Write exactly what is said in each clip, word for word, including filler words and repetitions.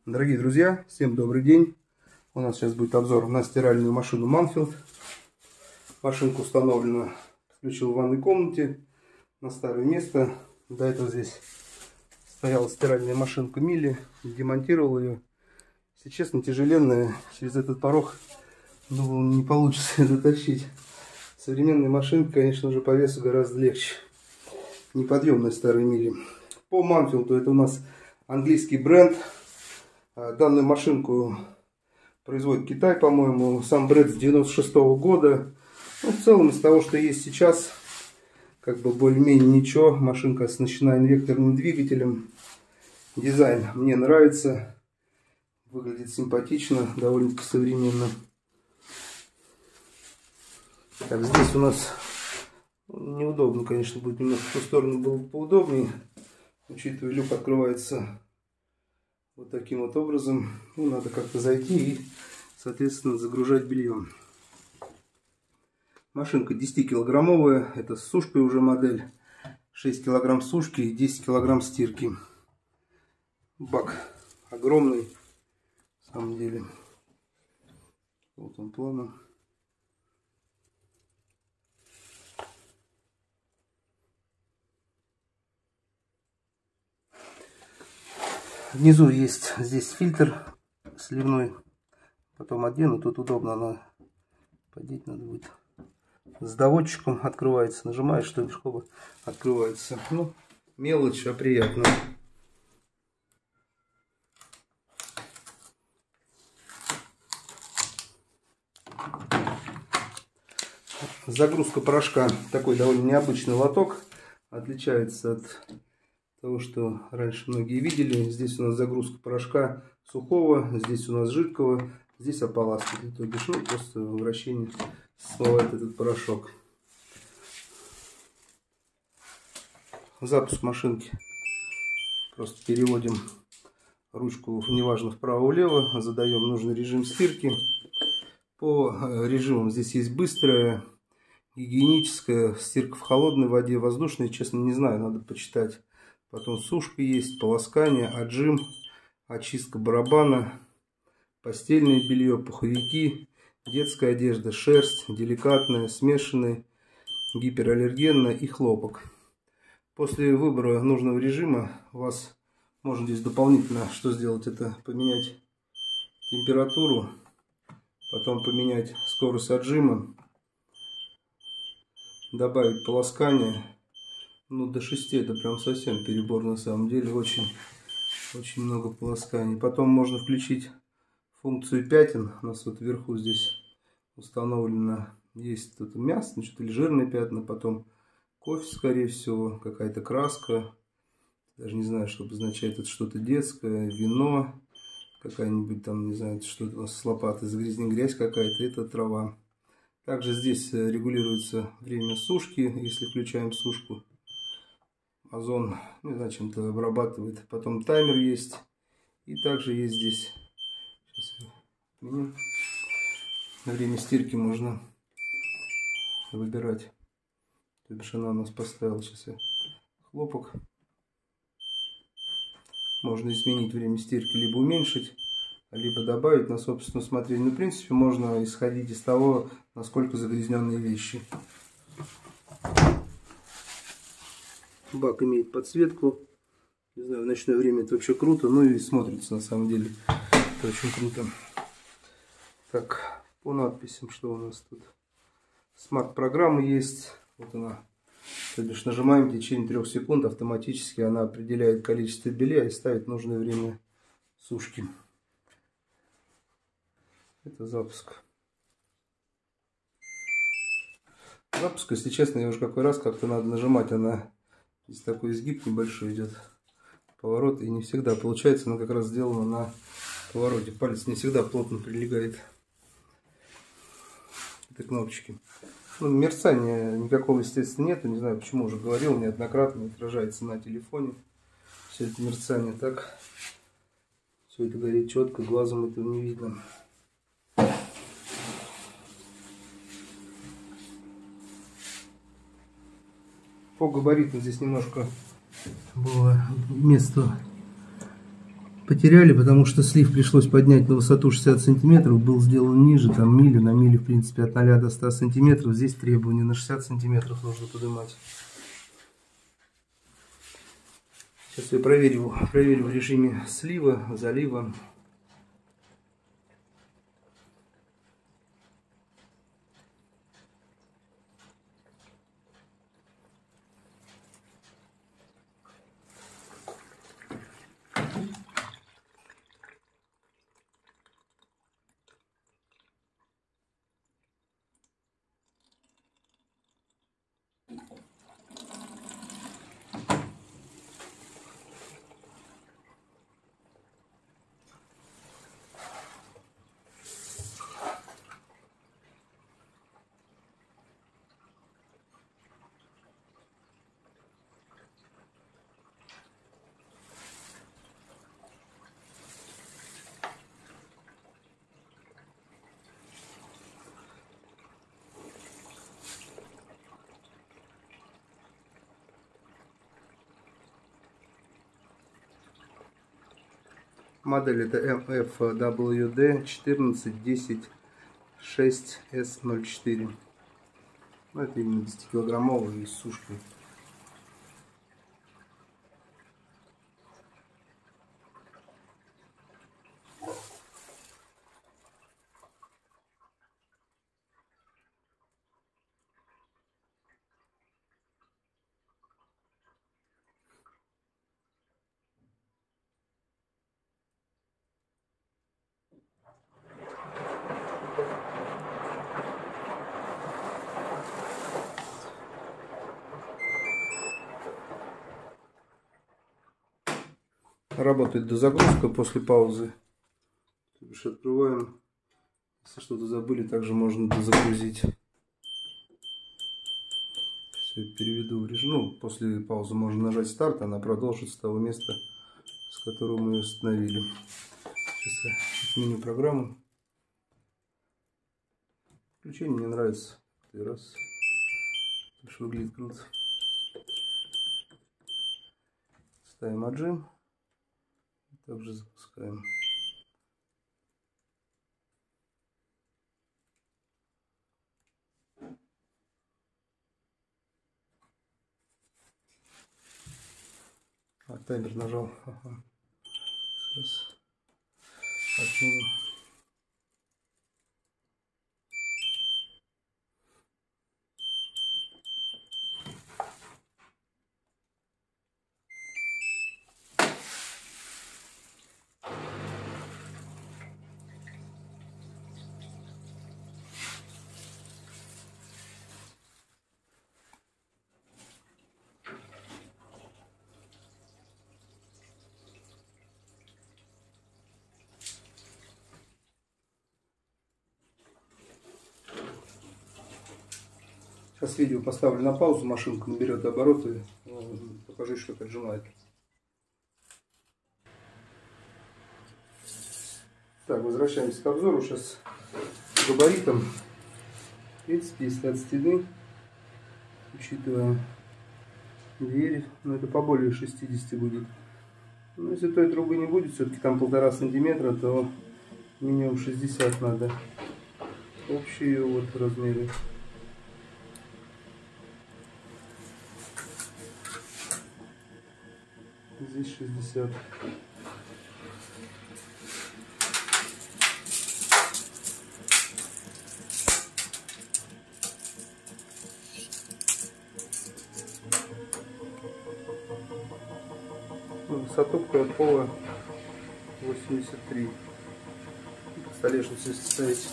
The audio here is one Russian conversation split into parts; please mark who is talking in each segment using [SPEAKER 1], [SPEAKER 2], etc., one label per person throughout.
[SPEAKER 1] Дорогие друзья, всем добрый день. У нас сейчас будет обзор на стиральную машину Манфилд. Машинка установлена, включил в ванной комнате на старое место. До этого здесь стояла стиральная машинка Милли, демонтировал ее. Если честно, тяжеленная, через этот порог, думал, не получится ее дотащить. Современная машинка, конечно же, по весу гораздо легче. Неподъемная старая Милли. По Манфилду это у нас английский бренд. Данную машинку производит Китай, по-моему. Сам бренд с девяносто шестого года. Ну, в целом, из того, что есть сейчас, как бы более-менее ничего. Машинка оснащена инвекторным двигателем. Дизайн мне нравится. Выглядит симпатично, довольно-таки современно. Так, здесь у нас неудобно, конечно, будет немножко в ту сторону было бы поудобнее. Учитывая, люк открывается вот таким вот образом. Ну, надо как-то зайти и, соответственно, загружать белье. Машинка десятикилограммовая. Это с сушкой уже модель. шесть килограмм сушки и десять килограмм стирки. Бак огромный. На самом деле. Вот он плавно. Внизу есть здесь фильтр сливной. Потом одену. Тут удобно, но подеть надо будет. С доводчиком открывается. Нажимаешь, что ли, чтобы открывается. Ну, мелочь, а приятно. Загрузка порошка. Такой довольно необычный лоток. Отличается от того, что раньше многие видели. Здесь у нас загрузка порошка сухого, здесь у нас жидкого, здесь ополаскиватель. То бишь, ну, просто вращение смывает этот порошок. Запуск машинки. Просто переводим ручку, неважно, вправо-влево, задаем нужный режим стирки. По режимам здесь есть быстрая, гигиеническая, стирка в холодной воде, воздушная, честно, не знаю, надо почитать. Потом сушка есть, полоскание, отжим, очистка барабана, постельное белье, пуховики, детская одежда, шерсть, деликатная, смешанная, гипераллергенная и хлопок. После выбора нужного режима у вас можно здесь дополнительно что сделать, это поменять температуру, потом поменять скорость отжима, добавить полоскание. Ну, до шести это прям совсем перебор, на самом деле. Очень, очень много полосканий. Потом можно включить функцию пятен. У нас вот вверху здесь установлено, есть тут мясо, значит, или жирные пятна. Потом кофе, скорее всего, какая-то краска. Даже не знаю, что обозначает. Это что-то детское, вино. Какая-нибудь там, не знаю, что-то у нас с лопатой загрязнение, грязь какая-то. Это трава. Также здесь регулируется время сушки, если включаем сушку. Озон, не знаю, чем-то обрабатывает. Потом таймер есть. И также есть здесь. Сейчас я время стирки можно выбирать. То бишь она у нас поставила. Сейчас я хлопок. Можно изменить время стирки, либо уменьшить, либо добавить на собственное усмотрение. Но, в принципе, можно исходить из того, насколько загрязненные вещи. Бак имеет подсветку. Не знаю, в ночное время это вообще круто. Ну и смотрится на самом деле. Это очень круто. Так, по надписям, что у нас тут? Смарт-программа есть. Вот она. То бишь нажимаем, в течение трех секунд автоматически она определяет количество белья и ставит нужное время сушки. Это запуск. Запуск, если честно, я уже какой раз как-то надо нажимать, она здесь такой изгиб небольшой идет, поворот, и не всегда получается, она как раз сделана на повороте. Палец не всегда плотно прилегает к этой кнопочке. Ну, мерцания никакого, естественно, нету, не знаю, почему, уже говорил неоднократно, отражается на телефоне все это мерцание. Так, все это горит четко, глазом этого не видно. По габаритам здесь немножко было место потеряли, потому что слив пришлось поднять на высоту шестьдесят сантиметров, был сделан ниже, там мили, на мили в принципе от ноля до ста сантиметров, здесь требование на шестьдесят сантиметров нужно поднимать. Сейчас я проверю, проверю в режиме слива, залива. Модель это эм эф дабл ю ди четырнадцать десять шесть эс ноль четыре. Ну, это именно десятикилограммовый с сушкой. Работает дозагрузка после паузы. То бишь открываем. Если что-то забыли, также можно дозагрузить. Все, переведу в режим. Ну, после паузы можно нажать старт, она продолжит с того места, с которого мы ее установили. Сейчас я отменю программу. Включение мне нравится. Раз. Уж выглядит круто. Ставим отжим. Также запускаем. А, таймер нажал. Ага. Сейчас. Отменим. Сейчас видео поставлю на паузу, машинка наберет обороты, покажу еще, как отжимает. Так, возвращаемся к обзору. Сейчас габаритом тридцать, если от стены, учитывая дверь, но это поболее шестидесяти будет. Но если той трубы не будет, все-таки там полтора сантиметра, то минимум шестьдесят надо. Общие вот размеры. Здесь шестьдесят. Высоту от пола восемьдесят три. Столешницу если ставить.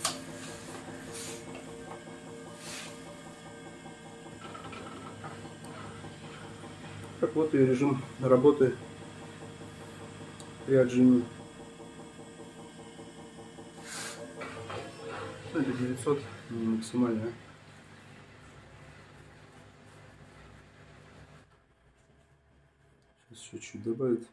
[SPEAKER 1] Так вот и режим работы при отжиме. Это девятьсот, максимально. Сейчас еще чуть добавить.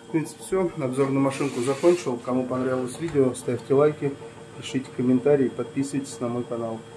[SPEAKER 1] В принципе, все. Обзор на машинку закончил. Кому понравилось видео, ставьте лайки, пишите комментарии, подписывайтесь на мой канал.